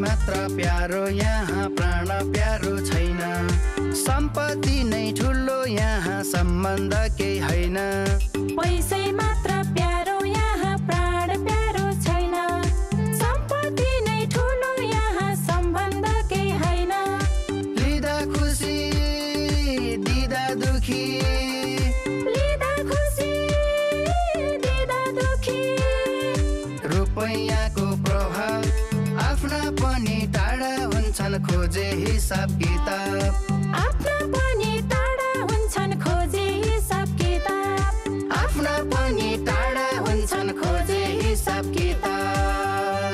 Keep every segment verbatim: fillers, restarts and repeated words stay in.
मात्र प्यारो यहाँ प्राण प्यारो छैन सम्पत्ति नै ठुलो यहाँ सम्बन्ध केही होइन पैसै मात्र प्यारो यहाँ प्राण प्यारो छैन सम्पत्ति नै ठुलो यहाँ सम्बन्ध केही होइन लिँदा खुसी दिँदा दुखी लिँदा खुसी दिँदा दुखी रुपैयाँको प्रभाव आफ्ना पनि टाढा हुन्छन् खोजे हिसाब किताब आफ्ना पनि टाढा हुन्छन् खोजे हिसाब किताब आफ्ना पनि टाढा हुन्छन् खोजे हिसाब किताब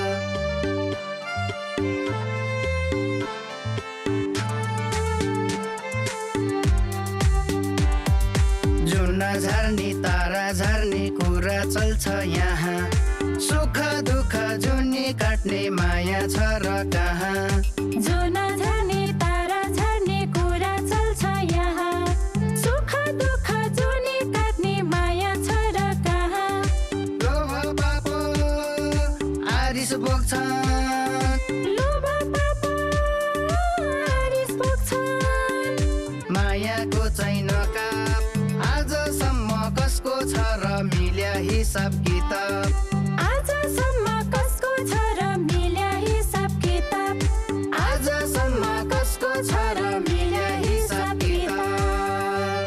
जुन झर्ने तारा झर्ने कुरा चल्छ यहाँ सुख दुःख जुनी काट्ने माया छ र कहाँ जो नझर्ने तारा झर्ने कुरा चल्छ यहाँ सुख दुःख जुनी काट्ने माया छ र कहाँ लोभ पापो आरिस बोक्छन् लोभ पाप आरिस बोक्छन् मायाको चाहिँ नकाप आजसम्म कसको छ र मिल्या हिसाब किताब आजसम्म कसको छ र मिल्या हिसाब किताब आजसम्म कसको छ र मिल्या हिसाब किताब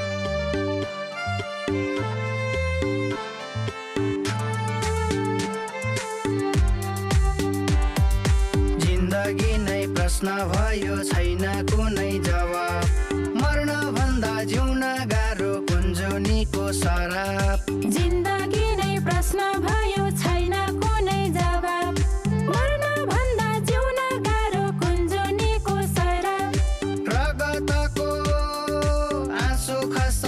जिन्दगी नै प्रश्न भयो छैन कुनै जवाब मर्न भन्दा जिउन गाह्रो कुञ्जुनीको सराप जिन्दगी नै प्रश्न भयो छैन कुनै जवाब मर्न भन्दा जिउन गाह्रो कुञ्जुनीको सराप रगतको आँसु खस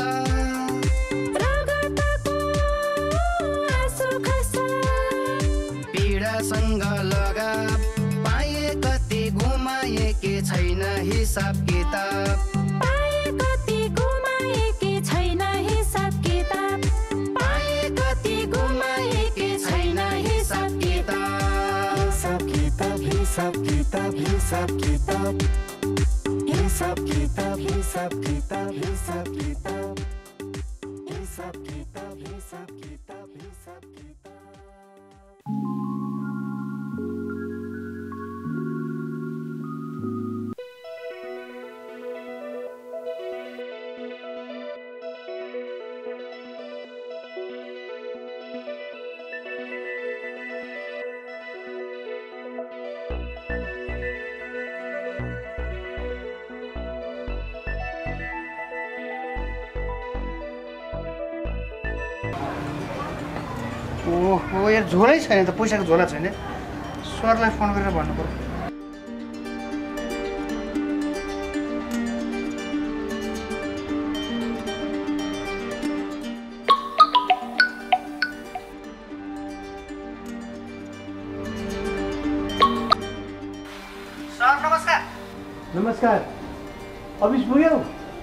रगतको आँसु खस पीडासँग लगाव पाए कति गुमाए के छैन हिसाब किताब पाए कति गुमाए के छैन हिसाब किताब पाए कति गुमाए के छैन हिसाब किताब हिसाब किताब हिसाब किताब हिसाब किताब हिसाब किताब हिसाब किताब हिसाब किताब हिसाब किताब हिसाब किताब ओहो यार झोलै छैन त पैसाको झोला छैन सरलाई फोन गरेर भन्नु पर्यो सर नमस्कार नमस्कार अफिस पुग्यौ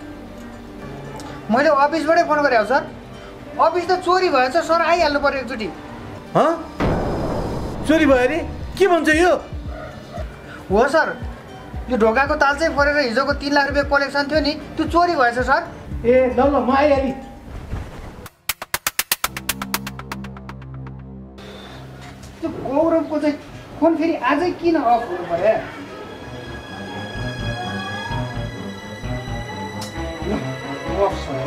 मैले अफिसबाटै फोन गरेँ सर अफिस त चोरी भएछ सर आइहाल्नु पर्यो एकचोटि हँ चोरी भयो अरे के भन्छ यो हो सर यो ढोकाको ताल चाहिँ फोरेर हिजोको तिन लाख रुपियाँ कलेक्सन थियो नि त्यो चोरी भएछ सर ए ल ल म आइहालेँ त्यो गौरवको चाहिँ फोन फेरि आजै किन अफ हुनु पर्यो अफ सर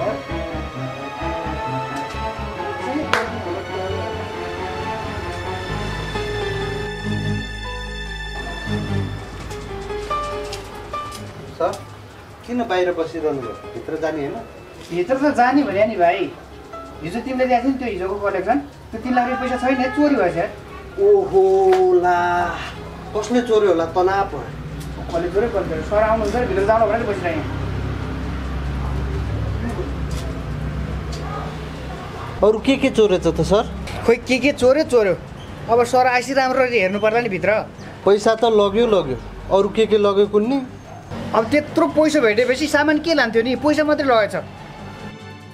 सर किन बाहिर बसिरहनु भयो भित्र जाने होइन भित्र त जाने भने नि भाइ हिजो तिमीले दिएको थियो नि त्यो हिजोको कलेक्सन त्यो तिन लाख रुपियाँ पैसा छैन चोरी भएछ ओहो ला कसले चोर्यो होला तनाव भयो कसले चोरै कसले सर आउनुहुन्छ भित्र जानु भनेर बसिरहेँ अरू के के चोरेछ त सर खोइ के के चोर्यो चोर्यो अब सर आइसी राम्ररी हेर्नु पर्ला नि भित्र पैसा त लग्यो लग्यो अरू के के लग्यो कुन्नी अब त्यत्रो पैसा भेटेपछि सामान के लान्थ्यो नि पैसा मात्रै लगेछ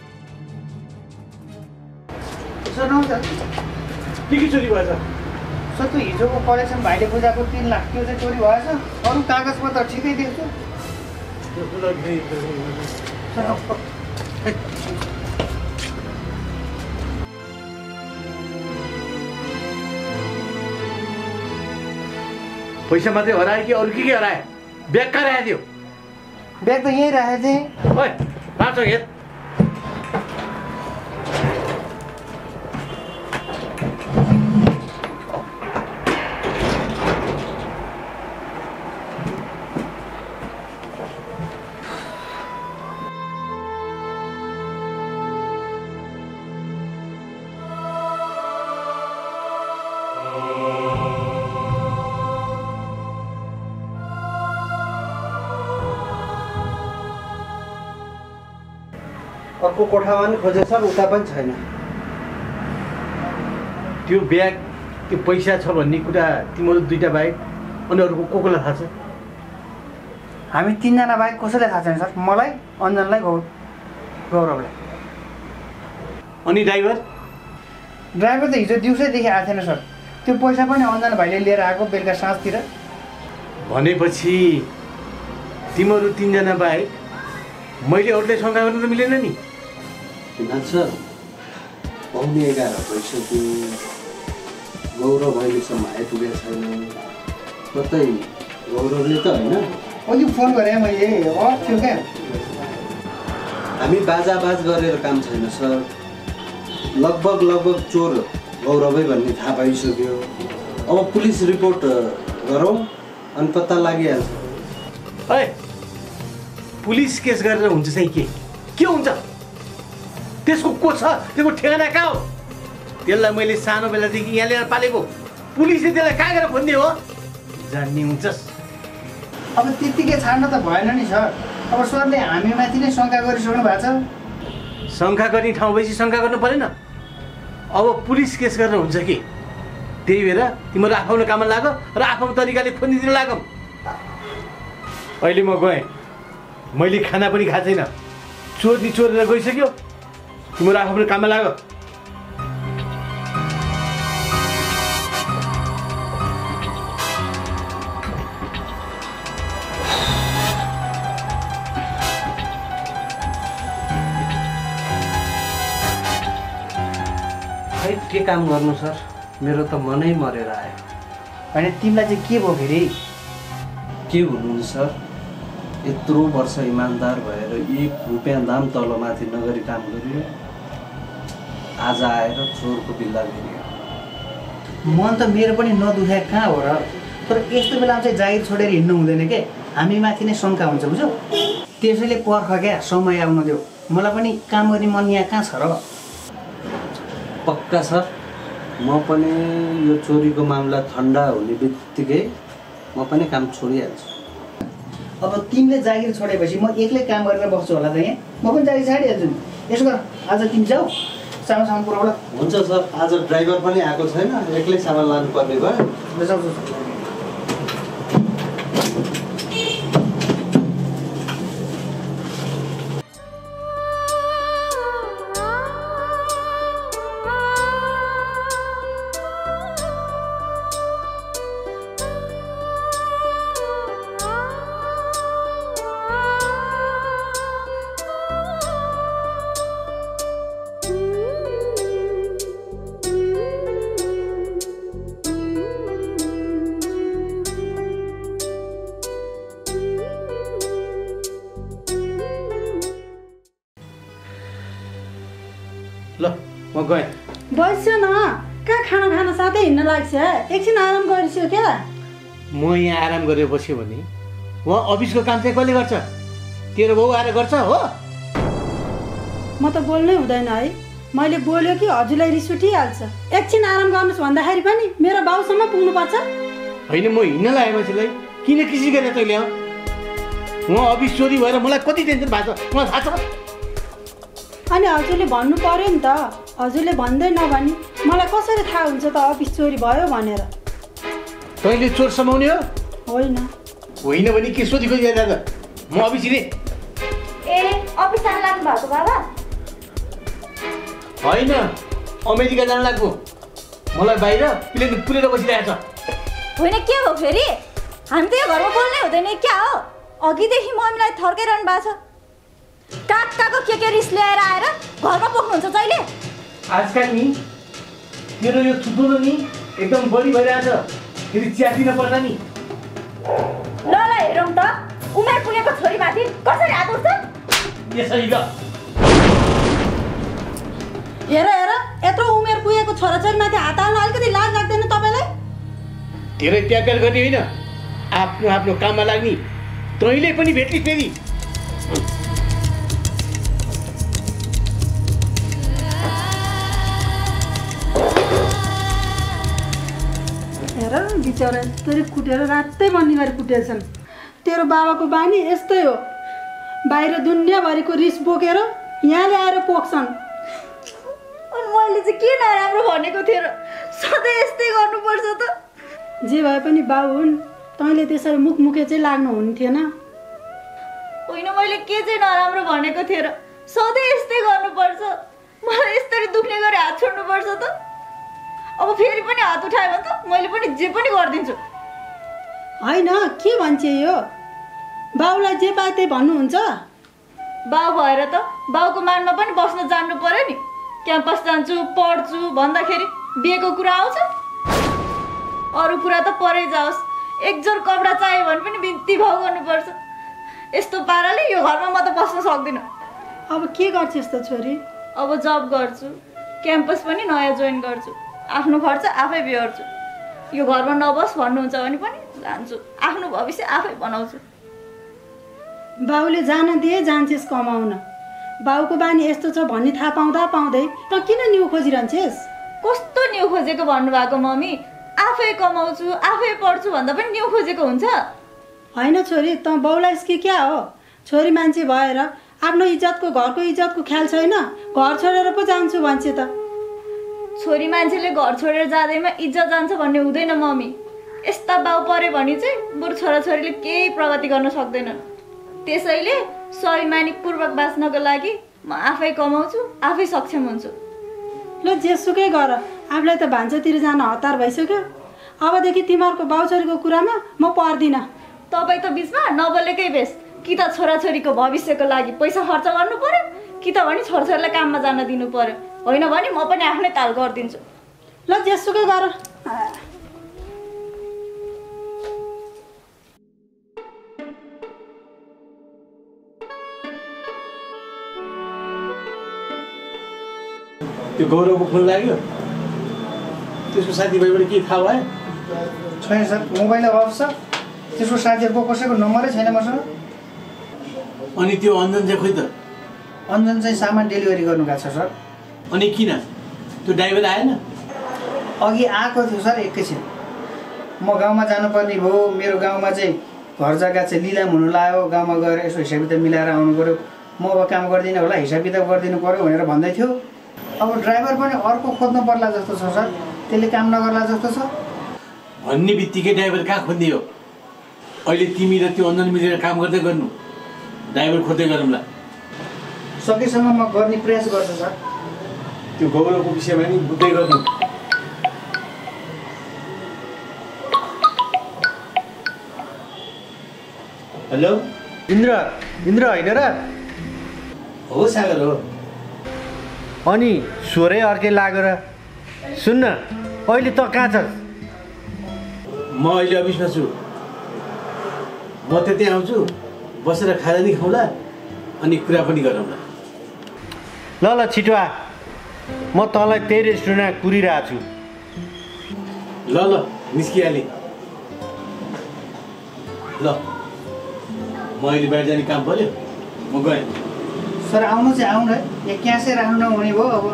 सर नमस्कार के के चोरी भएछ सर त्यो हिजोको कलेक्सन भाइले बुझाएको तिन लाख त्यो चाहिँ चोरी भएछ अरू कागजपत्र ठिकै देख्छु पैसा मात्रै हरायो कि अरू के के हरायो ब्याग कहाँ राखेको थियो ब्याग त यहीँ राखेको थिएँ ओइ राख्छ हेर अर्को कोठामा पनि खोजे सर उता पनि छैन त्यो ब्याग त्यो पैसा छ भन्ने कुरा तिम्रो दुईटा बाहेक अनि अरूको को कोलाई थाहा छ हामी तिनजना बाहेक कसैलाई थाहा छैन सर मलाई अञ्जनलाई गौ गौरवलाई अनि ड्राइभर ड्राइभर त हिजो दिउँसैदेखि आएको थिएन सर त्यो पैसा पनि अञ्जन भाइले लिएर आएको बेलुका साँझतिर भनेपछि तिमीहरू तिनजना बाहेक मैले अरूले शङ्का गर्नु त मिलेन नि हिमाल सर पाउने एघार भइसक्यो गौरव अहिलेसम्म आइपुगेको छैन कतै गौरवले त होइन अघि फोन गरेँ मैले अफ थियो क्या हामी बाजाबाज गरेर काम छैन सर लगभग लगभग चोर गौरवै भन्ने थाहा पाइसक्यो अब पुलिस रिपोर्ट गरौँ अनि पत्ता लागिहाल्छ है पुलिस केस गरेर हुन्छ चाहिँ के के हुन्छ त्यसको को छ त्यसको ठेगाना कहाँ हो त्यसलाई मैले सानो बेलादेखि यहाँ ल्याएर पालेको पुलिसले त्यसलाई कहाँ गएर खोज्ने हो जान्ने हुन्छस् अब त्यत्तिकै छाड्न त भएन नि सर अब सरले हामीमाथि नै शङ्का गरिसक्नु भएको छ शङ्का गर्ने ठाउँ भएपछि शङ्का गर्नु परेन अब पुलिस केस गरेर हुन्छ कि त्यही भएर तिमीहरू आफ्नो काममा लाग र आफ्नो तरिकाले खोज्नेतिर लागौँ अहिले म गएँ मैले खाना पनि खाएको छैन चोर्नी चोरेर गइसक्यो तिमीहरू आफ्नो काममा लाग खै के काम गर्नु सर मेरो त मनै मरेर आयो होइन तिमीलाई चाहिँ के भयो फेरि के हुनु नि सर यत्रो वर्ष इमान्दार भएर एक रुपियाँ दाम तलमाथि नगरी काम गरियो आज आएर चोरको बिल्ला गरियो मन त मेरो पनि नदुखाए कहाँ हो र तर यस्तो बेलामा चाहिँ जागिर छोडेर हिँड्नु हुँदैन के हामीमाथि नै शङ्का हुन्छ बुझ्यौ त्यसैले पर्ख क्या समय आउन देऊ मलाई पनि काम गर्ने मन यहाँ कहाँ छ र पक्का सर म पनि यो चोरीको मामला ठन्डा हुने बित्तिकै म पनि काम छोडिहाल्छु अब तिमीले जागिर छोडेपछि म एक्लै काम गरेर बस्छु होला त यहाँ म पनि जागिर छाडिहाल्छु नि यसो गर आज तिमी जाऊ सामान सामान पुऱ्याउला हुन्छ सर आज ड्राइभर पनि आएको छैन एक्लै सामान लानुपर्ने भयो जाऊ जाऊ ल म गएँ बस्यो न कहाँ खाना खाना साथै हिँड्न लाग्छ एकछिन आराम गरिसक्यो क्या म यहाँ आराम गरेर बस्यो भने उहाँ अफिसको काम चाहिँ कसले गर्छ तेरो बाउ आएर गर्छ हो म त बोल्नै हुँदैन है मैले बोल्यो कि हजुरलाई रिस उठिहाल्छ एकछिन आराम गर्नुहोस् भन्दाखेरि पनि मेरो बाउसम्म पुग्नुपर्छ होइन म हिँड्न लागेँ मान्छेलाई किन किसी गरेर तैँले आऊ उहाँ अफिस चोरी भएर मलाई कति टेन्सन भएको छ मलाई थाहा छ अनि हजुरले भन्नु पर्यो नि त हजुरले भन्दै नभनी मलाई कसरी थाहा हुन्छ त अफिस चोरी भयो भनेर तैँले चोर समाउने हो होइन होइन भने के सोधेको याद त म अफिस हिँडेँ ए अफिस जान लाग्नु भएको बाबा होइन अमेरिका जान लाग्यो मलाई बाहिर प्लेन पुलेर बसिरहेको छ। होइन के हो फेरि? हामी त यो घरमा बोल्नै हुँदैन क्या हो? अघिदेखि मम्मीलाई थर्काइरहनु भएको छ। काक काको के के रिस ल्याएर आएर घरमा पोख्नुहुन्छ जहिले? आजकल नि तेरो यो थुप्रो नि एकदम बढी भइरहेछ। फेरि च्यातिन पर्ला नि। ल ल हेरौँ त उमेर पुगेको छोरीमाथि कसरी हात उठ्छ? यसरी ल हेर हेर यत्रो उमेर पुगेको छोराछोरीमाथि हात हाल्न अलिकति लाज लाग्दैन तपाईँलाई? धेरै प्यार प्यार गर्ने होइन, आफ्नो आफ्नो काममा लाग्ने। तैँले पनि भेट्ली फेरि। हेर बिचरा तेरो कुटेर रातै बन्नेबारी कुटेछन्। तेरो बाबाको बानी यस्तै हो, बाहिर दुनियाँभरिको रिस बोकेर यहाँ ल्याएर पोख्छन्। अनि मैले चाहिँ के नराम्रो भनेको थिएँ र? सधैँ यस्तै गर्नुपर्छ त? जे भए पनि बाउ हुन्, तैँले त्यसरी मुखमुखे चाहिँ लाग्नु हुन्थेन। होइन मैले के चाहिँ नराम्रो भनेको थिएँ र? सधैँ यस्तै गर्नुपर्छ? मलाई यसरी दुख्ने गरी हात छोड्नुपर्छ त? अब फेरि पनि हात उठायो भने त मैले पनि जे पनि गरिदिन्छु। होइन के भन्छ यो? बाउलाई जे पाए त्यही भन्नुहुन्छ? बाउ भएर त बाउको मानमा पनि बस्न जान्नु पर्यो नि। क्याम्पस जान्छु पढ्छु भन्दाखेरि बिहेको कुरा आउँछ? अरू कुरा त परै जाओस्, एक जोर कपडा चाहियो भने पनि बिन्ती भाउ गर्नुपर्छ। यस्तो पाराले यो घरमा म त बस्न सक्दिनँ। अब के गर्छस् त छोरी? अब जब गर्छु, क्याम्पस पनि नयाँ जोइन गर्छु, आफ्नो खर्च आफै बिहोर्छु। यो घरमा नबस भन्नुहुन्छ भने पनि जान्छु, आफ्नो भविष्य आफै बनाउँछु। बाउले जान दिए जान्छेस् कमाउन। बाउको बानी यस्तो छ भन्ने थाहा पाउँदा पाउँदै त किन न्यु खोजिरहन्छेस्? कस्तो न्यु खोजेको भन्नुभएको मम्मी? आफै कमाउँछु आफै पढ्छु भन्दा पनि न्यु खोजेको हुन्छ? होइन छोरी, त बाउलाई कि क्या हो? छोरी मान्छे भएर आफ्नो इज्जतको घरको इज्जतको ख्याल छैन? घर छोडेर पो जान्छु भन्छ त। छोरी मान्छेले घर छोडेर जाँदैमा इज्जत जान्छ भन्ने हुँदैन मम्मी। यस्ता बाउ पऱ्यो भने चाहिँ बरु छोराछोरीले केही प्रगति गर्न सक्दैनन्। त्यसैले स्वाभिमानिकपूर्वक बाँच्नको लागि म आफै कमाउँछु आफै सक्षम हुन्छु। ल जेसुकै गर, आफूलाई त भान्सातिर जान हतार भइसक्यो। अबदेखि तिमीहरूको बाउछोरीको कुरामा म पर्दिनँ। तपाईँ त बिचमा नबोलेकै बेस। कि त छोराछोरीको भविष्यको लागि पैसा खर्च गर्नु पर्यो, कि त भने छोराछोरीलाई काममा जान दिनु पर्यो। होइन भने म पनि आफ्नै ताल गरिदिन्छु। ल जेसुकै गर। त्यो गौरवको फोन लाग्यो, त्यसको साथीभाइबाट के थाहा भयो? छैन सर, मोबाइल अफ छ। त्यसको साथीहरूको कसैको नम्बरै छैन मसँग। अनि त्यो अञ्जन चाहिँ खोइ त? अञ्जन चाहिँ सामान डेलिभरी गर्नु गएको छ सर। अनि किन त्यो ड्राइभर आएन? अघि आएको थियो सर एकैछिन। म गाउँमा जानुपर्ने भयो। मेरो गाउँमा चाहिँ घर जग्गा चाहिँ लिलाम हुनु लाग्यो। गाउँमा गएर यसो हिसाब किताब मिलाएर आउनु पऱ्यो। म अब काम गर्दिनँ होला, हिसाब किताब गरिदिनु पऱ्यो भनेर भन्दै थियो। अब ड्राइभर पनि अर्को खोज्नु पर्ला जस्तो छ सर। त्यसले काम नगर्ला जस्तो छ। भन्ने बित्तिकै ड्राइभर कहाँ खोज्ने हो? अहिले तिमी र त्यो अञ्जन मिलेर काम गर्दै गर्नु, ड्राइभर खोज्दै गरौँला। सकेसम्म म गर्ने प्रयास गर्छु सर। त्यो गौरवको विषयमा नि बुझ्दै गर्नु। हेलो इन्द्र इन्द्र होइन र? हो सागर हो। अनि स्वरै अर्कै लाग्यो र? सुन्न, अहिले त कहाँ छस्? म अहिले अफिसमा छु। म त्यतै आउँछु, बसेर खाजा नि खाउँला अनि कुरा पनि गरौँला। ल ल छिटो आ, म तँलाई त्यही रेस्टुरेन्टमा कुरिरहेको छु। ल ल निस्किहालेँ। ल म अहिले बाहिर जाने काम पऱ्यो, म गएँ। सर आउनु चाहिँ आउनु है, यहाँ क्यासै राख्नु नहुने भयो। अब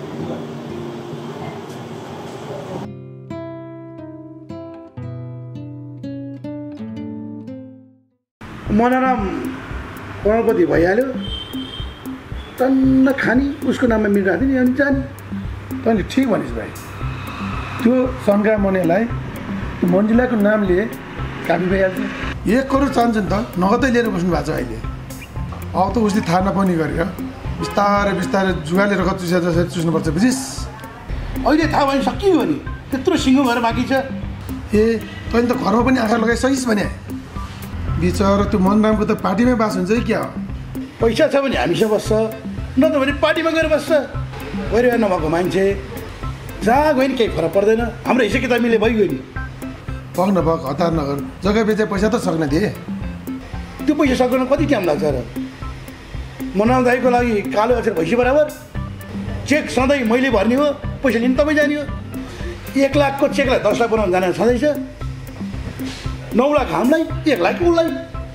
मनोरम करोडपति भइहाल्यो, टन्न खानी उसको नाममा मिलाएको थियो नि। अनि जाने तैँले ठिक भनिस् भाइ। त्यो सन्का मनेलाई त्यो मन्जिलाको नामले काफी भइहाल्छ। एक करोड चाहन्छ नि त, नगदै लिएर बस्नु भएको छ अहिले। अब त उसले थाहा नपाउने गरेर बिस्तारै बिस्तारै जुगालेर कति जसरी चुस्नुपर्छ बुझिस्? अहिले थाहा भयो सकियो नि। त्यत्रो सिङ्गो भएर बाँकी छ। ए तैँले त घरमा पनि आँखा लगाइसकिस् भने बिचरा त्यो मनरामको त पार्टीमै बास हुन्छ है क्या हो। पैसा छ भने हामीसँग बस्छ, न त भने पार्टीमा गएर बस्छ। परिवार नभएको मान्छे जहाँ गयो नि केही फरक पर्दैन। हाम्रो हिस्सा किताब मिले भइगयो नि। पग नभग हतार नगर, जग्गा बेचे पैसा त सक्न दिए। त्यो पैसा सक्न कति टाइम लाग्छ र? मनराम दाईको लागि कालो अक्षर भैँसी बराबर चेक सधैँ मैले भर्ने हो, पैसा लिनु तपाईँ जाने हो। एक लाखको चेकलाई दस लाख बनाउनु जाने छँदैछ। नौ लाख हामीलाई, एक लाख उसलाई।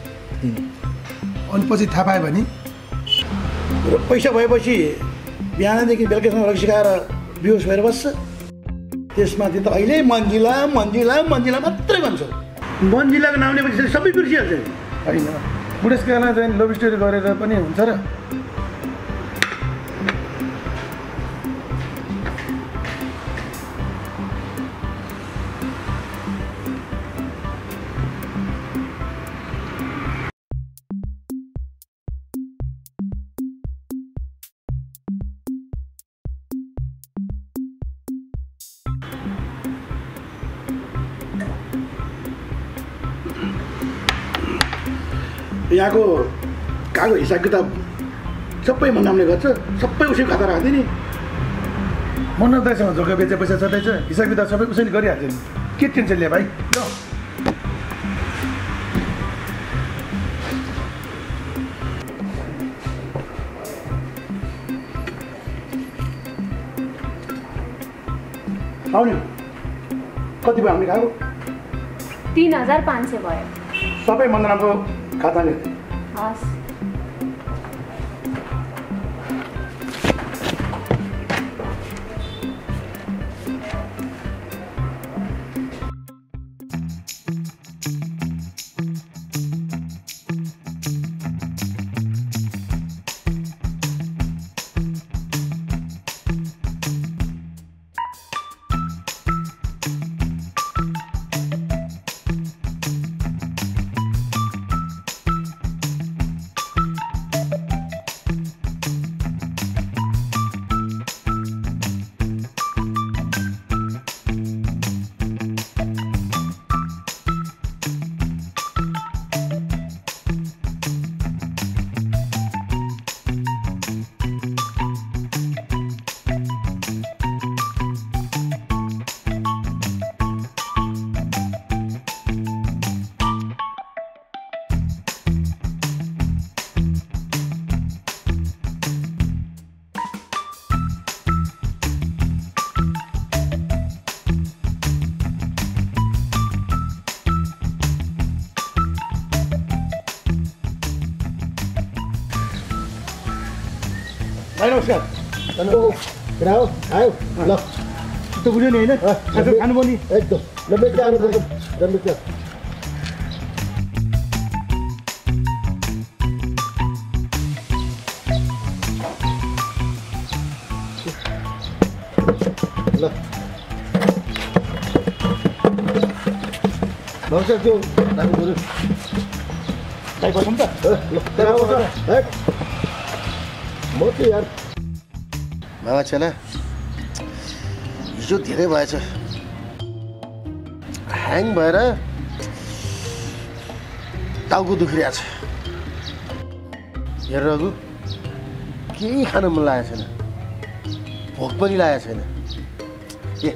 अनि पछि थाहा पायो भने पैसा भएपछि बिहानदेखि बेलुकासम्म रक्सी खाएर बेहोस भएर बस्छ। त्यसमाथि त अहिले मन्जिला मन्जिला मन्जिला मात्रै भन्छ। मन्जिलाको नाम लिएपछि सबै बिर्सिहाल्छ। होइन बुढेसकालमा चाहिँ लभ स्टोरी गरेर पनि हुन्छ र? यहाँको कागज हिसाब किताब सबै मनरामले गर्छ, सबै उसै खाता राख्दैन नि। मनराम दाइसँग जग्गा बेचे पैसा छँदैछ, हिसाब किताब सबै उसैले गरिहाल्छ नि। के टेन्सन लियो भाइ? ल आउने कति भयो हामीले खाएको? तिन हजार पाँच सय भयो। सबै मनरामको खाताले। हस् भाइ नमस्कार। केटा हो आयो ल त्यो बुझ्यो नि होइन? खानुभयो नि एकदम राम्रो राम्रो ल नमस्कार। त्यो राख्नु भाइ बसौँ त। ल म त यार मामा छेला हिजो धेरै भएछ, ह्याङ भएर टाउको दुखिरहेको छ। हेर रघु, केही खान मन लागेको छैन, भोक पनि लागेको छैन। ए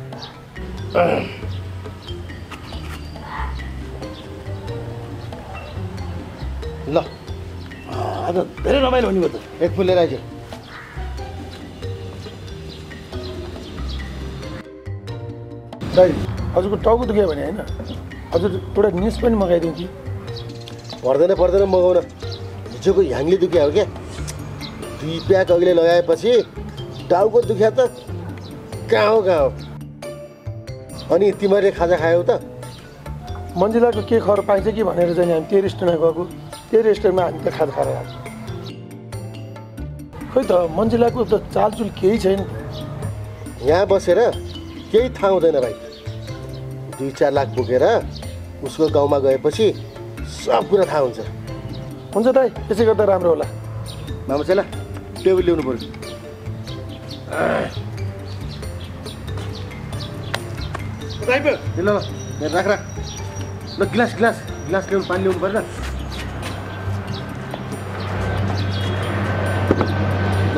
ल आज धेरै रमाइलो हुने भयो त। एक फुल लिएर आइज। दाइ हजुरको टाउको दुख्यो भने होइन हजुर एउटा निस पनि मगाइदिउँ कि? पर्दैन पर्दैन मगाउन, हिजोको ह्याङले दुख्या हो क्या। दुई प्याक अघिले लगाएपछि टाउको दुख्या त कहाँ हो कहाँ हो। अनि तिमीहरूले खाजा खायौ त? मन्जिलाको के खबर पाइन्छ कि भनेर चाहिँ हामी त्यही रेस्टुरेन्टमा गएको, त्यही रेस्टुरेन्टमा हामी त खाजा खाएर आएको। खोइ त मन्जिलाको त चालचुल केही छैन। यहाँ बसेर केही थाहा हुँदैन भाइ। दुई चार लाख बोकेर उसको गाउँमा गएपछि सब कुरा थाहा हुन्छ। हुन्छ दाइ, त्यसै गर्दा राम्रो होला। मामा चेला टेबल ल्याउनु पऱ्यो। आइपुग्यो ल ल राख राख ल गिलास गिलास गिलास ल्याउनु पानी ल्याउनु पर्छ ल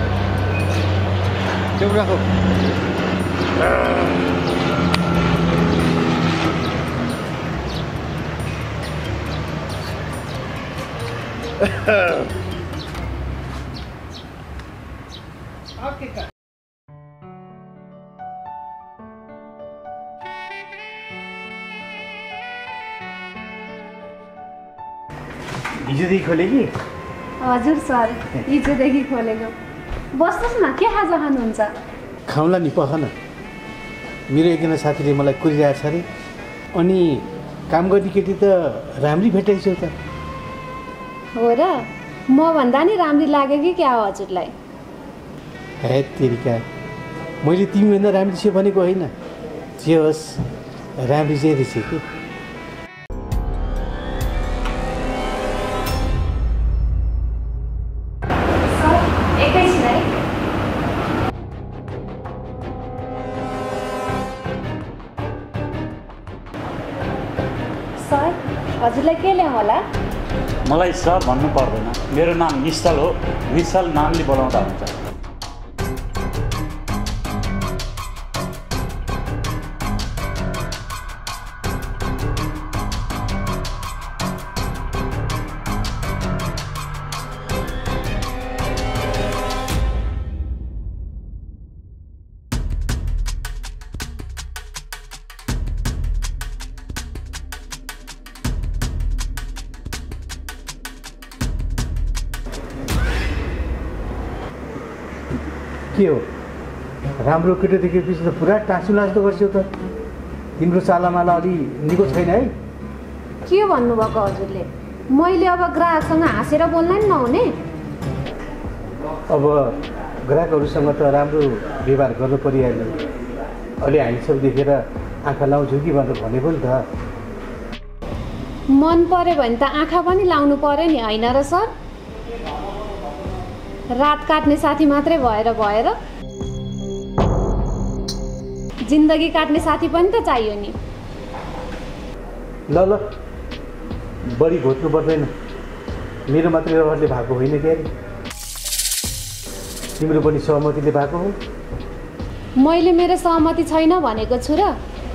ल्याउनु राखौ हिजोदेखि खोले कि हजुर सर हिजोदेखि खोलेको बस्नुहोस् न के खाजा खानुहुन्छ खाउँला नि पख न मेरो एकजना साथीले मलाई कुरिरहेको छ अरे अनि काम गर्ने केटी त राम्री भेटाइछौ त हो र म भन्दा नि राम्री लाग्यो कि क्या हो हजुरलाई हे तेरिका मैले तिमीभन्दा राम्री छे भनेको होइन जे होस् राम्री चाहिँ रहेछ कि हजुरलाई के ल्याउँ होला मलाई सर भन्नु पर्दैन मेरो नाम निश्चल हो निश्चल नामले बोलाउँदा हुन्छ के हो राम्रो केटो देखेपछि त पुरा टाँसु लाजदो गर्छौ त तिम्रो चालामाला अलि निको छैन है के भन्नुभएको हजुरले मैले अब ग्राहकसँग हाँसेर बोल्न नि नहुने अब ग्राहकहरूसँग त राम्रो व्यवहार गर्नु परिहाल्यो अलि ह्यान्डसम देखेर आँखा लाउँछु कि भनेर भनेको नि त मन पर्यो भने त आँखा पनि लाउनु पर्यो नि होइन र सर रात काट्ने साथी मात्रै भएर भएर जिन्दगी काट्ने साथी पनि त चाहियो नि ल ल बढी घोट्नु पर्दैन मेरो मात्रै रहरले भएको होइन के अरे तिम्रो पनि सहमतिले भएको हो मैले मेरो सहमति छैन भनेको छु र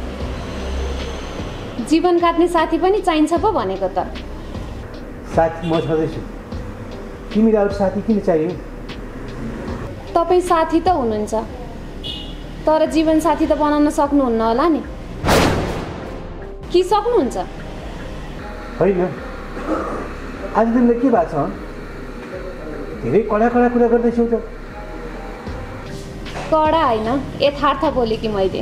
जीवन काट्ने साथी पनि चाहिन्छ पो भनेको त साथी म छँदैछु तिमीले अरू साथी किन चाहियो तपाईँ साथी त हुनुहुन्छ तर जीवन साथी त बनाउन सक्नुहुन्न होला नि कि सक्नुहुन्छ होइन आज तिमीले के भएको छ धेरै कडा कडा कुरा गर्दैछौ त कडा होइन यथार्थ बोले कि मैले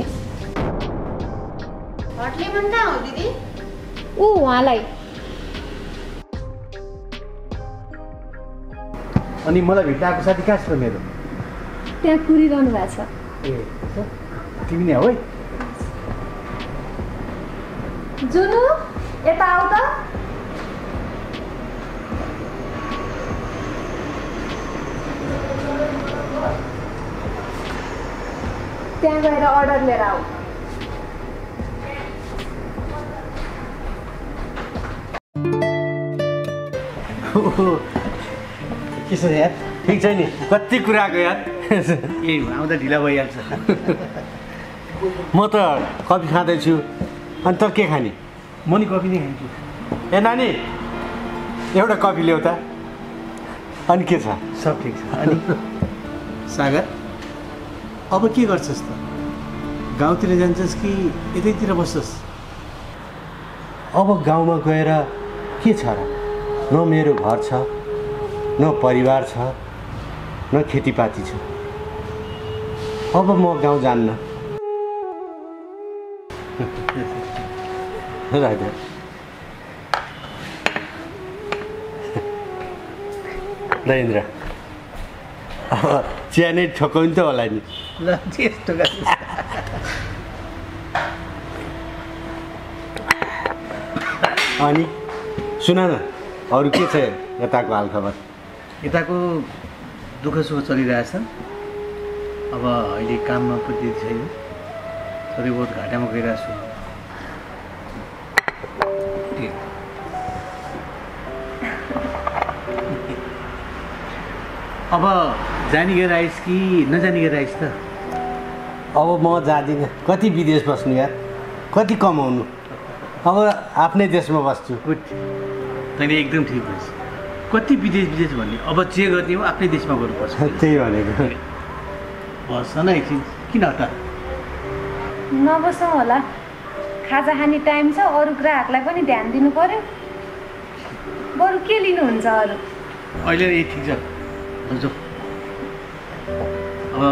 हटले मन कहाँ हो दिदी ऊ उहाँलाई अनि मलाई भेट्टाएको साथी कहाँ छ मेरो त्यहाँ कुरिरहनु भएको छ ए तिमी नै हो है जुनु यता आऊ त त्यहाँ गएर अर्डर लिएर आऊ के छ यार ठिक छ नि कति कुराको यार ए आउँदा ढिला भइहाल्छ म त कफी खाँदैछु अनि त के खाने म नि कफी नै खान्छु ए नानी एउटा कफी ल्याऊ त अनि के छ सब ठिक छ अनि सागर अब के गर्छस् त गाउँतिर जान्छस् कि यतैतिर बस्छस् अब गाउँमा गएर के छ र न मेरो घर छ न परिवार छ न खेतीपाती छ अब म गाउँ जान्न राजा ल इन्द्र अब चिया नै ठोकाउनु त होला नि ल त्यस्तो अनि सुन न अरू के छ यताको हालखबर यताको दुःख सुख चलिरहेछ अब अहिले काममा पनि छैन थोरै बहुत घाटामा गइरहेको छु। अब जानी गएर आइस कि नजानी गएर आइस त? अब म जाँदिनँ। कति विदेश बस्नु यार, कति कमाउनु। अब आफ्नै देशमा बस्छु। गुड, तैँले एकदम ठिक भएछ। कति विदेश विदेश भन्ने, अब जे गर्ने हो आफ्नै देशमा गर्नुपर्छ। त्यही भनेको। बस न एकछिन, किन हतार? नबसौँ होला, खाजा खाने टाइम छ, अरू ग्राहकलाई पनि ध्यान दिनु पर्यो। बरु के लिनुहुन्छ अरू? अहिले यही ठिक छ। जाऊ। अब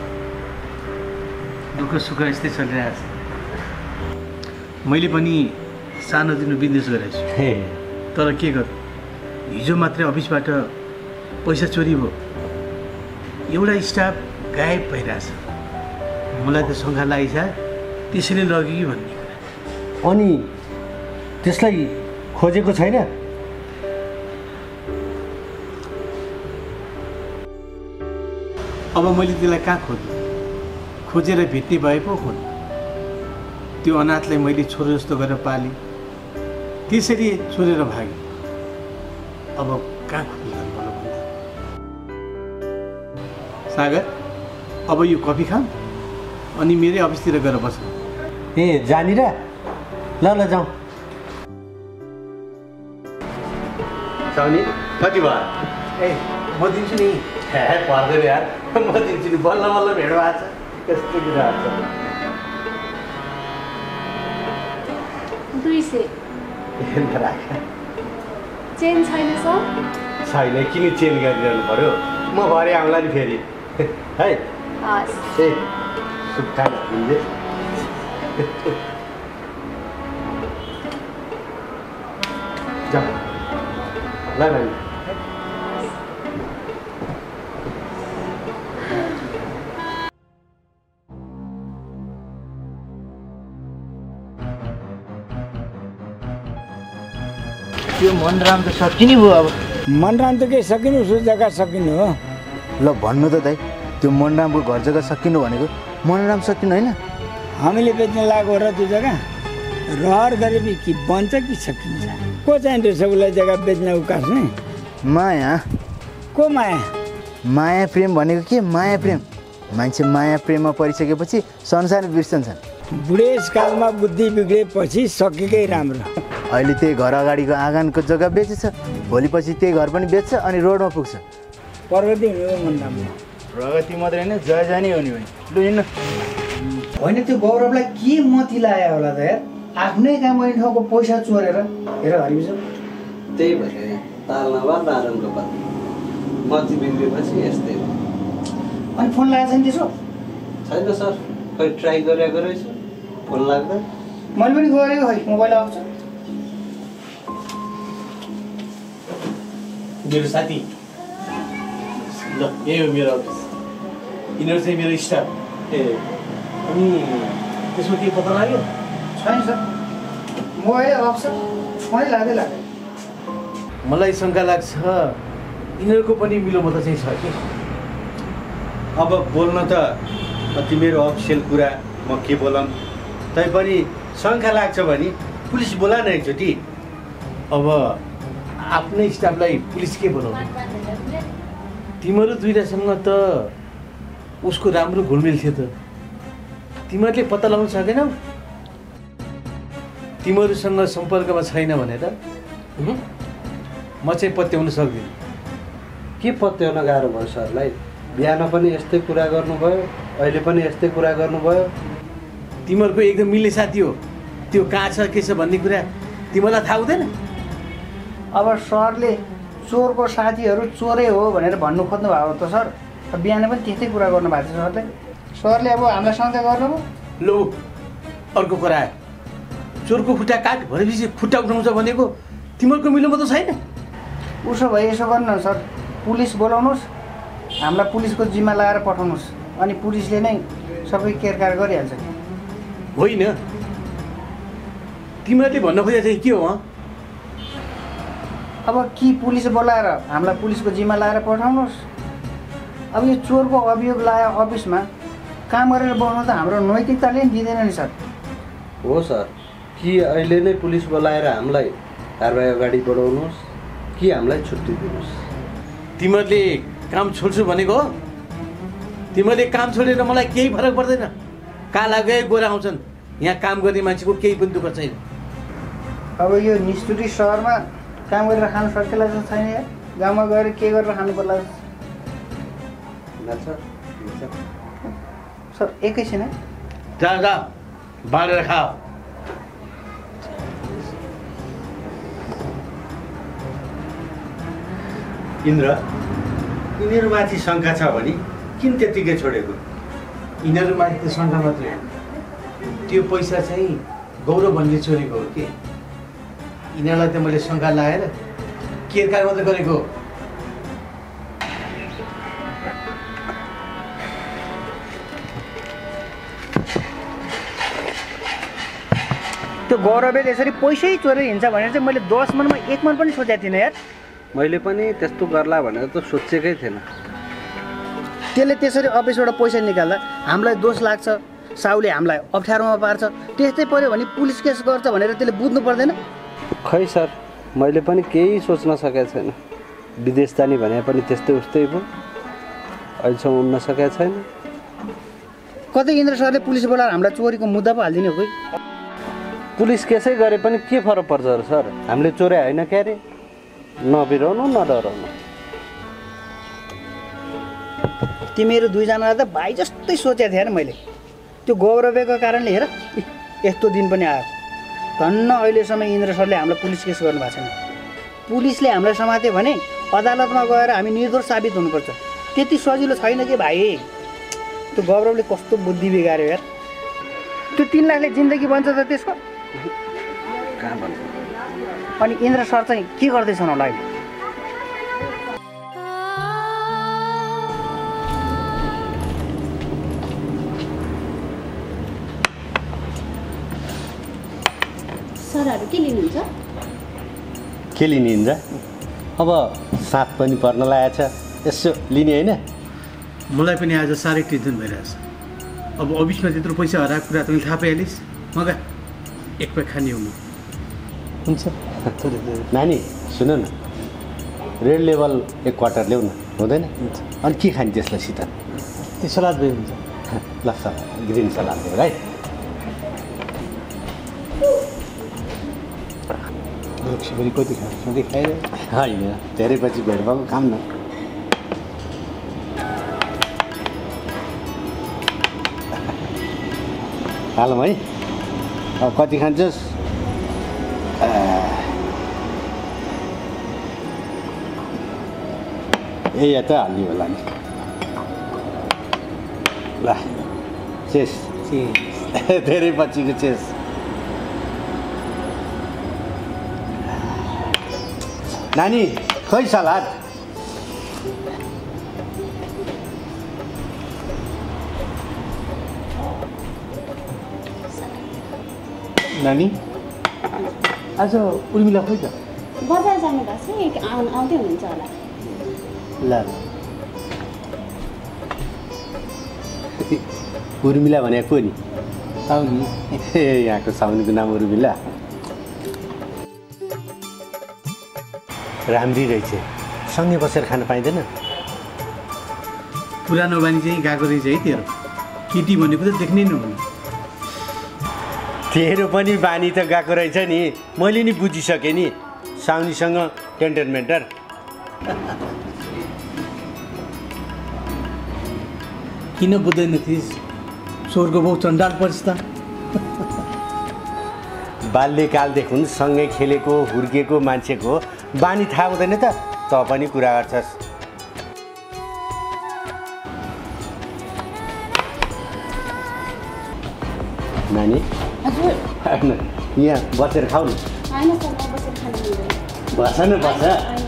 दुःख सुख यस्तै चलिरहेको छ। मैले पनि सानोतिनो बिजनेस गरेको छु, तर के गर्नु, हिजो मात्रै अफिसबाट पैसा चोरी भयो। एउटा स्टाफ गायब भइरहेछ। मलाई त शङ्का लागिछ, त्यसैले लग्यो कि भन्ने कुरा। अनि त्यसलाई खोजेको छैन? अब मैले त्यसलाई कहाँ खोज्नु? खोजेर भेट्ने भए पो खोज्नु। त्यो अनाथलाई मैले छोरो जस्तो गरेर पालेँ, त्यसरी छोडेर भागेँ। अब कहाँ खोज्नु भन्नु भन्दा? सागर, अब यो कफी खाऊँ अनि मेरै अफिसतिर गएर बस्नु। ए जानिर? ल ल जाउँ। साउनी कति भयो? ए म दिन्छु नि। हे पर्दैन यार, म दिन्छु नि। बल्ल बल्ल भेट भएको छ, कस्तो कुराहरू छ। दुई सय राख। चेन छैन सर? छैन, किन चेन्ज गरिरहनु पऱ्यो? म भरे आउँला नि फेरि है। हस्। ए सुक्खा दिँदै जाऊ। ल ल त्यो मनराम त सकिने भयो। अब मनराम त के सकिनु, उसो जग्गा सकिनु हो। ल भन्नु त दाइ, त्यो मनरामको घर जग्गा सकिनु भनेको मनराम सकिनु होइन? हामीले बेच्न लागेको हो र त्यो जग्गा रहर गरेपछि कि बन्छ कि सकिन्छ? को चाहिँ रहेछ उसलाई जग्गा बेच्न उकास्ने? माया। को माया? माया प्रेम भनेको के? माया प्रेम। मान्छे माया प्रेममा परिसकेपछि संसार बिर्सन्छन्। बुढेसकालमा बुद्धि बिग्रेपछि सकेकै राम्रो। अहिले त्यही घर अगाडिको आँगनको जग्गा बेचेछ, भोलिपछि त्यही घर पनि बेच्छ अनि रोडमा पुग्छ। प्रगति हुनु हो मनराममा। प्रगति मात्रै होइन, जय जानी हो नि भने। लु हिँड्नु। होइन, त्यो गौरवलाई के मती लाग्यो होला त यार? आफ्नै काम गर्ने ठाउँको पैसा चोरेर। हेर हरिबिजो, त्यही भएर ताल नभए दारनको बात। मती बिग्रेपछि यस्तै हो। अनि फोन लागेको छैन त्यसो? छैन सर, खै ट्राई गरेको रहेछ फोन लाग्दा। मैले पनि गरेको, खै मोबाइल आउँछ। मेरो साथी, ल यही हो मेरो अफिस। यिनीहरू चाहिँ मेरो स्टाफ। ए अनि त्यसमा केही पत्ता लाग्यो? छैन सर, मोबाइल अफ छ, मैले लाग्दै लाग्यो। मलाई शङ्का लाग्छ यिनीहरूको पनि मिलोमतो चाहिँ छ कि। अब बोल्न त कति मेरो अफिसियल कुरा, म के बोलाऊँ? तैपनि शङ्का लाग्छ भने पुलिस बोला न एकचोटि। अब आफ्नै स्टाफलाई पुलिस के बोलाउने? तिमीहरू दुईवटासँग त उसको राम्रो घुलमिल थियो त, तिमीहरूले पत्ता लगाउन सकेनौ? तिमीहरूसँग सम्पर्कमा छैन भनेर म चाहिँ पत्याउन सक्दिनँ। के पत्याउन गाह्रो भयो सरलाई? बिहान पनि यस्तै कुरा गर्नुभयो, अहिले पनि यस्तै कुरा गर्नुभयो। तिमीहरूको एकदम मिल्ने साथी हो, त्यो कहाँ छ के छ भन्ने कुरा तिमीलाई थाहा हुँदैन? अब सरले चोरको साथीहरू चोरै हो भनेर भन्नु खोज्नु भएको त सर, बिहान पनि त्यस्तै कुरा गर्नु भएको छ सरले। सरले अब हामीलाई शङ्का गर्नुभयो। लो अर्को कुरा आयो, चोरको खुट्टा काट भनेपछि खुट्टा उठाउँछ भनेको तिमीहरूको मिलोमा त छैन। उसो भए यसो गर्नु न सर, पुलिस बोलाउनुहोस्, हामीलाई पुलिसको जिम्मा लगाएर पठाउनुहोस्, अनि पुलिसले नै सबै केरकार गरिहाल्छ। होइन, तिमीहरूले भन्न खोजेको चाहिँ के हो? अब कि पुलिस बोलाएर हामीलाई पुलिसको जिम्मा लगाएर पठाउनुहोस्। अब यो चोरको अभियोग लगायो अफिसमा, काम गरेर बस्नु त हाम्रो नैतिकताले नि दिँदैन नि सर। हो सर, कि अहिले नै पुलिस बोलाएर हामीलाई कारबाही अगाडि बढाउनुहोस् कि हामीलाई छुट्टी दिनुहोस्। तिमीहरूले काम छोड्छु भनेको हो? तिमीहरूले काम छोडेर मलाई केही फरक पर्दैन। काला गए गोरा आउँछन्, यहाँ काम गर्ने मान्छेको केही पनि दुःख छैन। अब यो निष्ठुरी सहरमा काम गरेर खानु सकेला जस्तो छैन यार। गाउँमा गएर के गरेर खानु पर्ला सर? एकैछिन है, जा जा बाँडेर खाऊ। इन्द्र, यिनीहरूमाथि शङ्का छ भने किन त्यत्तिकै छोडेको? यिनीहरूमाथि त शङ्का मात्रै हो, त्यो पैसा चाहिँ गौरव भन्ने चोरेको हो कि। यिनीहरूलाई त मैले शङ्का लगाएर केरकार मात्रै गरेको। त्यो गौरवले यसरी पैसै चोरेर हिँड्छ भनेर चाहिँ मैले दस मनमा एक मन पनि सोचेको थिइनँ यार। मैले पनि त्यस्तो गर्ला भनेर त सोचेकै थिएन। त्यसले त्यसरी अफिसबाट पैसा निकाल्दा हामीलाई दोष लाग्छ, साउले हामीलाई अप्ठ्यारोमा पार्छ। त्यस्तै पऱ्यो भने पुलिस केस गर्छ भनेर त्यसले बुझ्नु पर्दैन? खै सर, मैले पनि केही सोच्न सकेको छैन। विदेश जाने भने पनि त्यस्तै उस्तै भयो, अहिलेसम्म उड्न सकेको छैन। कतै इन्द्र सरले पुलिस बोलाएर हामीलाई चोरीको मुद्दा पो हालिदिने हो। पुलिस केसै गरे पनि के फरक पर्छ र सर? हामीले चोरे होइन क्या अरे? नबिराउनु नडराउनु। तिमीहरू दुईजनालाई त भाइ जस्तै सोचेको थिएँ मैले। त्यो गौरवको कारणले हेर यस्तो दिन पनि आयो। धन्न अहिलेसम्म इन्द्र सरले हामीलाई पुलिस केस गर्नु भएको छैन। पुलिसले हामीलाई समात्यो भने अदालतमा गएर हामी निर्दोष साबित हुनुपर्छ। त्यति सजिलो छैन कि भाइ। त्यो गौरवले कस्तो बुद्धि बिगार्यो यार। त्यो तिन लाखले जिन्दगी बन्छ त त्यसको? कहाँ बन्छ? अनि इन्द्र सर चाहिँ के गर्दैछन् होला अहिले? सरहरू के लिनुहुन्छ? के लिने इन्द्र? अब साथ पनि पर्न लागेको छ, यसो लिने होइन? मलाई पनि आज साह्रै टेन्सन भइरहेछ। अब अफिसमा त्यत्रो पैसा हराएको कुरा तैँले थाहा पाइहालिस्। मगा एक पैक खाने हो म। हुन्छ नानी, सुन न, रेड लेभल एक क्वार्टर ल्याउ न, हुँदैन? अनि के खाने त्यसलाई सित? त्यो सलाद भए हुन्छ। ल सर, ग्रिन सलाद ल्याउ है। रक्सीभरि कति खान्छ? सधैँ खाएर होइन, धेरै पछि भेट भएको खाम न। हालौँ है। अब कति खान्छस्? ए या त हाल्ने होला नि। ल चेस धेरै पछिको चेस। नानी खै सलाद? नानी आज उर्मिला खोइ त? बजार जानु भएको छ, आउँदै हुनुहुन्छ होला। ल उर्मिला भनेको को नि? साउनी। ए यहाँको साउनीको नाम उर्मिला? राम्री रहेछ, सँगै बसेर खान पाइँदैन? पुरानो बानी चाहिँ गएको रहेछ है तेरो। केटी भनेको त देख्नै नहुने। तेरो पनि बानी त गएको रहेछ नि, मैले नि बुझिसकेँ नि। साउनीसँग टेन्टरमेन्टर। किन बुझ्दैन थिइस्? स्वर्ग बहु चण्डाल पर्छ त। बाल्यकालदेखि सँगै खेलेको हुर्केको मान्छेको बानी थाहा हुँदैन त? त पनि कुरा गर्छस्। नानी हजुर, यहाँ बसेर खाऊ न। होइन सर, म बसेर खानु मिल्दैन। बस न बस।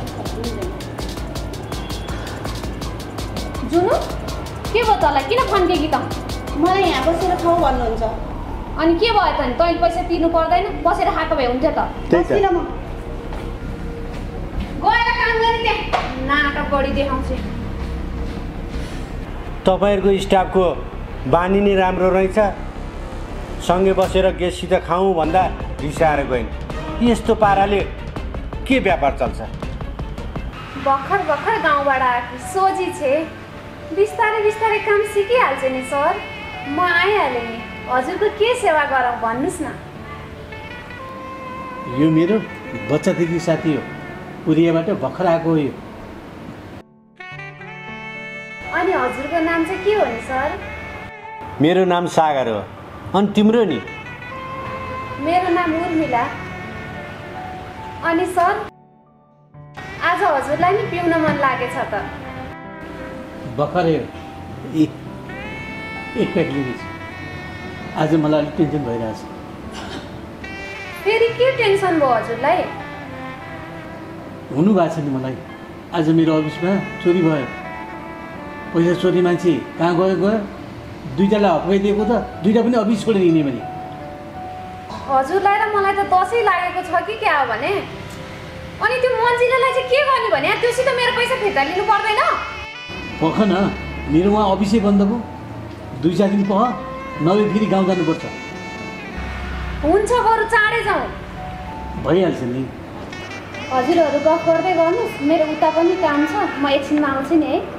जुनु के भयो तँलाई? किन फन्केकी त? मलाई यहाँ बसेर खाऊ भन्नुहुन्छ। अनि के भयो त? नि तैँले पैसा तिर्नु पर्दैन? बसेर खाएको भए हुन्थ्यो त। बस्दिनँ म। गएर काम गरिदिए नाटक गरी देखाउँछु। तपाईँहरूको स्टाफको बानी नै राम्रो रहेछ, सँगै बसेर गेस्टसित खाउँ भन्दा रिसाएर गइन्। यस्तो पाराले के व्यापार चल्छ? भर्खर भर्खर गाउँबाट आएको सोझी छे, बिस्तारै बिस्तारै काम सिकिहाल्छ नि सर। म आइहालेँ नि, हजुरको के सेवा गरौँ भन्नुहोस् न। यो मेरो बच्चादेखि साथी हो, उरियाबाट भर्खर आएको हो यो। अनि हजुरको नाम चाहिँ के हो नि सर? मेरो नाम सागर हो। अनि तिम्रो नि? मेरो नाम उर्मिला। अनि सर आज हजुरलाई नि पिउन मन लागेछ त? भर्खर एक एक प्याक लिँदैछु। आज मलाई अलिक टेन्सन भइरहेछ। फेरि के टेन्सन भयो हजुरलाई? हुनु भएको छ नि मलाई। आज मेरो अफिसमा चोरी भयो। पैसा चोरी मान्छे कहाँ गयो गयो, दुईजनालाई हप्काइदिएको त दुईवटा पनि अफिस छोडेर हिँड्ने मैले। हजुरलाई र मलाई त दसैँ लागेको छ कि क्या हो भने? अनि त्यो मन्जिलालाई चाहिँ के गर्ने भने? त्योसित मेरो पैसा फिर्ता लिनु पर्दैन? पख न, मेरो उहाँ अफिसै बन्द भयो। दुई चार दिन पख, नभए फेरि गाउँ जानुपर्छ। हुन्छ, बरु चाँडै जाउँ। भइहाल्छ नि। हजुरहरू गफ गर्दै गर्नुहोस्, मेरो उता पनि काम छ, म एकछिनमा आउँछु नि है।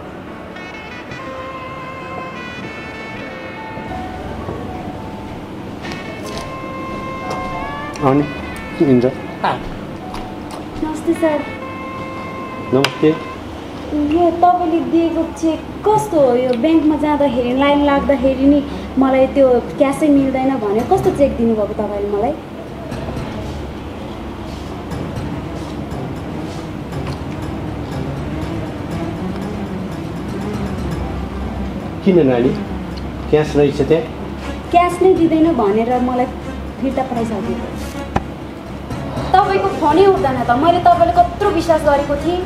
अनि के हुन्छ? नमस्ते सर। नमस्ते। यो तपाईँले दिएको चेक कस्तो हो? यो ब्याङ्कमा जाँदाखेरि लाइन लाग्दाखेरि नि मलाई त्यो क्यासै मिल्दैन भने कस्तो चेक दिनुभएको तपाईँले मलाई? किन नानी, क्यास रहेछ त्यहाँ? क्यास नै दिँदैन भनेर मलाई फिर्ता पठाइसक्यो। तपाईँको फोनै उठ्दैन त। मैले तपाईँलाई कत्रो विश्वास गरेको थिएँ।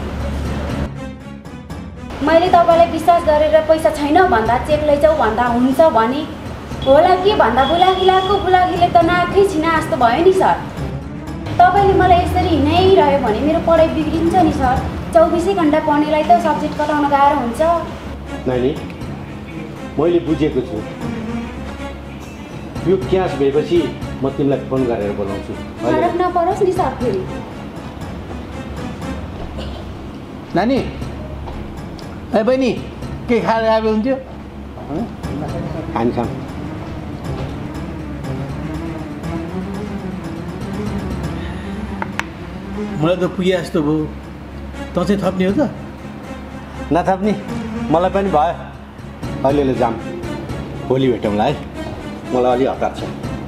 मैले तपाईँलाई विश्वास गरेर पैसा छैन भन्दा चेक लैजाऊ भन्दा हुन्छ भने होला के भन्दा बुलागिलाको बुलागिले त नाकै छिना जस्तो भयो नि सर। तपाईँले मलाई यसरी हिँडाइरह्यो भने मेरो पढाइ बिग्रिन्छ नि सर। चौबिसै घन्टा पढ्नेलाई त सब्जेक्ट कटाउन गाह्रो हुन्छ। नानी, मैले बुझेको छु। यो क्यास भएपछि म तिमीलाई फोन गरेर बोलाउँछु। फरक नपरोस् नि सर फेरि। नानी, ए बहिनी, के खाएर आएको हुन्थ्यो? खान खाम। मलाई त पुगे जस्तो भयो। त चाहिँ थप्ने हो त? नथप्ने, मलाई पनि भयो। अलिअलि जाम, भोलि भेटौँला है। मलाई अलि हतार छ।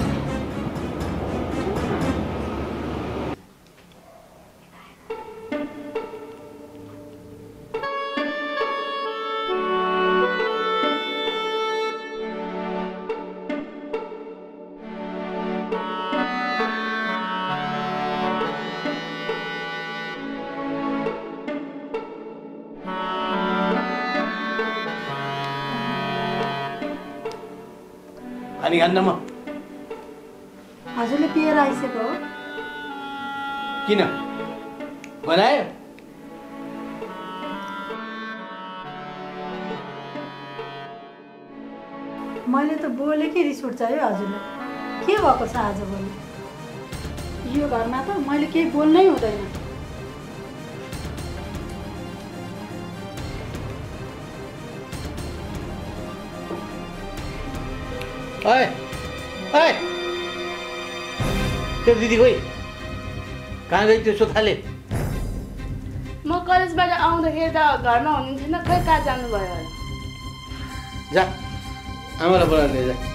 पानी खान्न म। हजुरले पिएर आइसक्यो हो? किन बनायो? मैले त बोलेकै रिस उठ्छ है हजुरलाई। के भएको छ आज भोलि? यो घरमा त मैले केही बोल्नै हुँदैन। ओए ओए, त्यो दिदी खोइ कहाँ गई? त्यो सोथाले म कलेजबाट आउँदाखेरि त घरमा हुनुहुन्थेन, खै कहाँ जानुभयो होला। जा, आमालाई बोलाएर लिएर जा।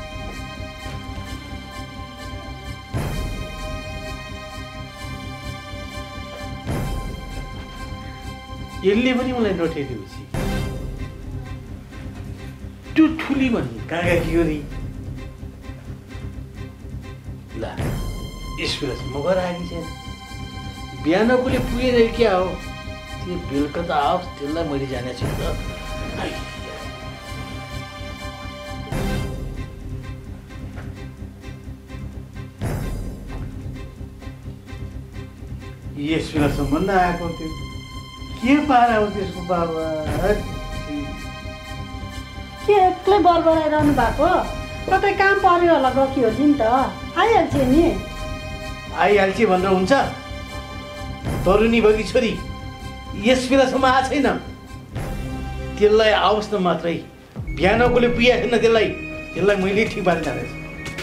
यसले पनि मलाई नठेरेपछि त्यो ठुली भन्ने कहाँ गएको के गरी? ल यसो म घर आएकी छैन। बिहानकोले पुगेन क्या हो? त्यो बेलुका त आओस्, त्यसलाई मैले जानेको छु त। यस बेलासम्म नआएको त्यो के पारा हो त्यसको बाबा? के एक्लै बरबराइरहनु भएको? कतै काम पर्यो होला गयो नि त आइहाल्छ नि। आइहाल्छ भनेर हुन्छ? तरुनी बगी छोरी यस बेलासम्म आएको छैन। त्यसलाई आओस् न मात्रै, बिहानकोले पिया छैन त्यसलाई, त्यसलाई मैले ठिक पारेर जानेछु।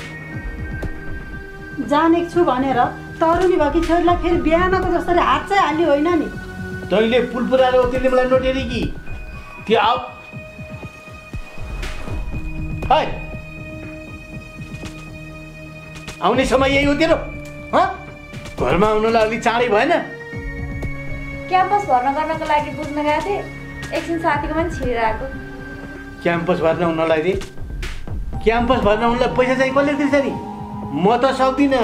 जानेको छु भनेर तरुनी भएकी छोरीलाई फेरि बिहानको जसरी हात चाहिँ हाल्यो होइन नि। तैँले पुल पुऱ्याएर हो त्यसले मलाई नोटेरी कि त्यो आऊ है आउने समय यही हो तेरो? घरमा आउनलाई अलिक चाँडै भएन? क्याम्पस भर्ना गर्नको लागि बुझ्न गएको थिएँ, एकछिन साथीको पनि छिरिरहेको। क्याम्पस भर्ना हुनलाई रे? क्याम्पस भर्ना हुनलाई पैसा चाहिँ कसले दिन्छ नि? म त सक्दिनँ।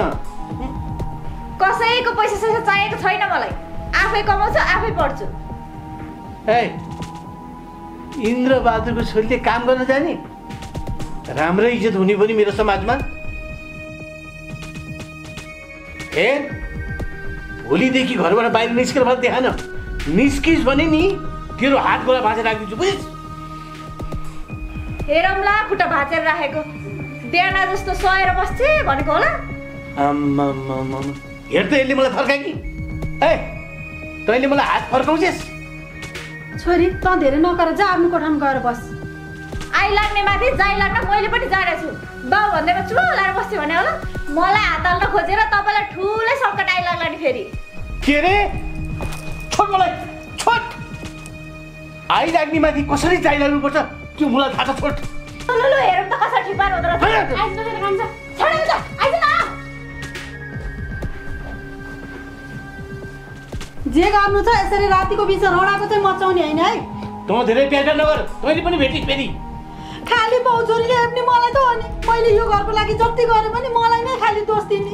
कसैको पैसा सैसा चाहिएको छैन मलाई, आफै कमाउँछु आफै पढ्छु। ए इन्द्रबहादुरको छोरीले काम गर्न जाने? राम्रै इज्जत हुने पनि मेरो समाजमा। ए भोलिदेखि घरबाट बाहिर निस्केर मलाई देखा न, निस्किस् भने नि तेरो हात गोला भाँचेर राखिदिन्छु बुझिस्? हेरौँला खुट्टा भाँचेर राखेको, बिहान जस्तो सहेर बस्छे भनेको होला। आम्मामामा हेर त यसले मलाई फर्काए कि? ए तैँले मलाई हात फर्काउँछेस्? छोरी त धेरै नगर, जा आफ्नो कोठामा गएर बस। आइलाग्ने माथि जाइ लाग्न मैले पनि जानेको छु। बाउ भन्दैमा चुप लाएर बस्यो भने होला, मलाई हात हाल्न खोजेर तपाईँलाई ठुलै सङ्कट आइलाग्ला नि फेरि। के रे? छोड मलाई, छोड। आइलाग्ने माथि कसरी चाहिलाग्नुपर्छ त्यो मलाई थाहा छ, छोड। ल ल हेरौँ त कसरी ठिक पार हुँदो रहेछ। आइज न काम छ, छोडेर जा, आइज न। जे गर्नु छ यसरी रातिको बिचमा रडाको चाहिँ मचाउने होइन है। तँ धेरै प्यार नगर, तैँले पनि भेटिस् फेरि। खाली बाउ छोरीले हेप्ने मलाई त हो नि, मैले यो घरको लागि जति गरेँ पनि मलाई नै खाली दोष दिने।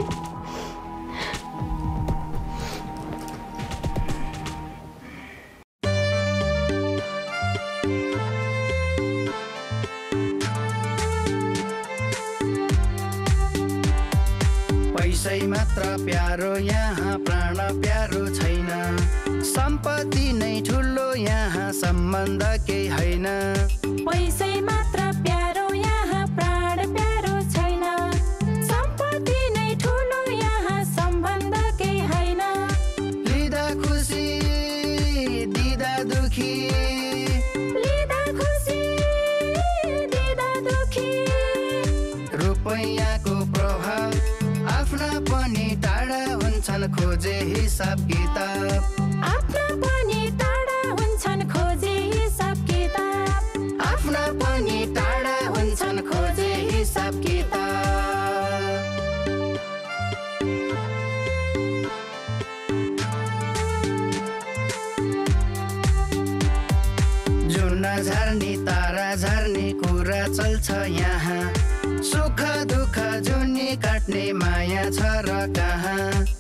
पैसै मात्र प्यारो यहाँ प्राण प्यारो छैन, सम्पत्ति नै ठुलो यहाँ सम्बन्ध केही होइन। पैसै मात्र प्यारो यहाँ प्राण प्यारो छैन, सम्पत्ति नै ठुलो यहाँ सम्बन्ध केही होइन। लिँदा खुसी दिँदा दुखी, लिँदा खुसी दिँदा दुखी। रुपैयाँको प्रभाव आफ्ना पनि टाढा हुन्छन्, खोजे हिसाब किताब। आफ्ना पनि टाढा हुन्छन्, खोजे हिसाब किताब। आफ्ना पनि टाढा हुन्छन्, खोजे हिसाब किताब। जुन झर्नी तारा झर्नी कुरा चल्छ यहाँ, सुख दुःख जुनी काट्ने माया छ र कहाँ।